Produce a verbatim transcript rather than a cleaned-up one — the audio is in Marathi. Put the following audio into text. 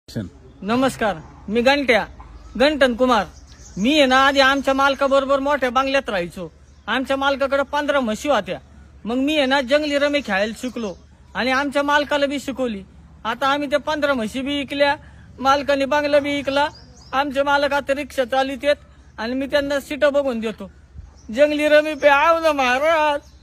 नमस्कार, मी गंट्या गंटन कुमार। मी आहे ना आधी आमच्या मालकाबरोबर मोठ्या बंगल्यात राहायचो। आमच्या मालकाकडे पंधरा म्हशी होत्या। मग मी आहे ना जंगली रमी खेळायला शिकलो आणि आमच्या मालकाला बी शिकवली। आता आम्ही ते पंधरा म्हशी बी विकल्या, मालकाने बंगला बी विकला। आमचे मालक आता रिक्षा चालित आणि मी त्यांना सीट बघून देतो। जंगली रमी पे आओ ना महाराज।